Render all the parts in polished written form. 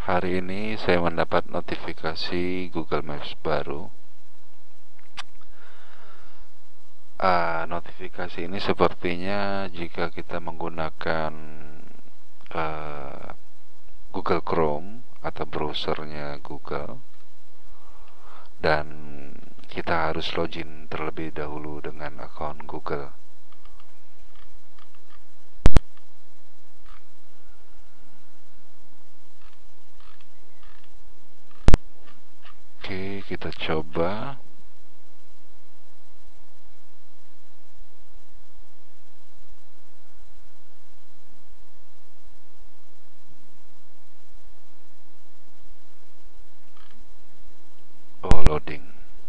Hari ini saya mendapat notifikasi Google Maps baru. Notifikasi ini sepertinya jika kita menggunakan Google Chrome atau browsernya Google, dan kita harus login terlebih dahulu dengan akun Google. Oke, kita coba. Oh, loading.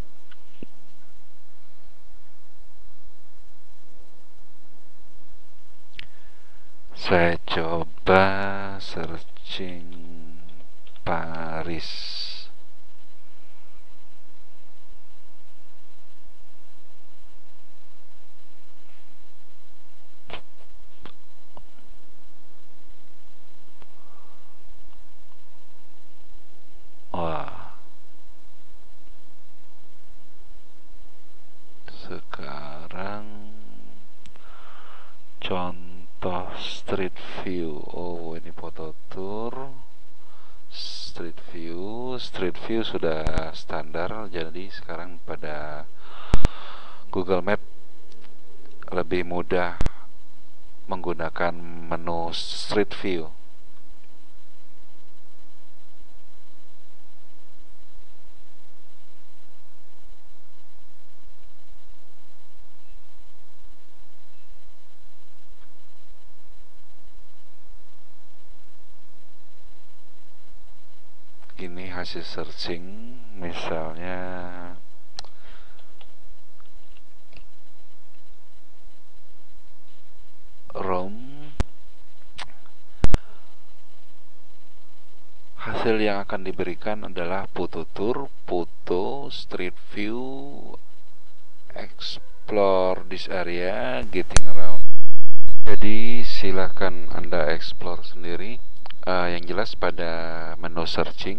Saya coba searching Paris. Wah, sekarang contoh street view. Oh, ini foto tour. Street view sudah standar, jadi sekarang pada Google Map lebih mudah menggunakan menu street view. Ini hasil searching, misalnya Rome. Hasil yang akan diberikan adalah foto tour, foto, street view, explore this area, getting around. Jadi silahkan Anda explore sendiri. Yang jelas pada menu searching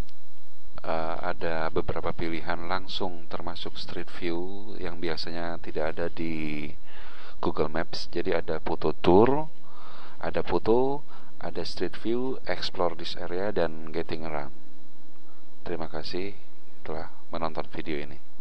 ada beberapa pilihan langsung, termasuk street view yang biasanya tidak ada di Google Maps. Jadi ada foto tour, ada foto, ada street view, explore this area, dan getting around. Terima kasih telah menonton video ini.